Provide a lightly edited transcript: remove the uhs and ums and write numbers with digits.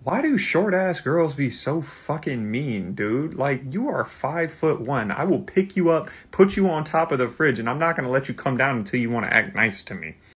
Why do short ass girls be so fucking mean, dude? Like, you are 5'1". I will pick you up, put you on top of the fridge, and I'm not gonna let you come down until you want to act nice to me.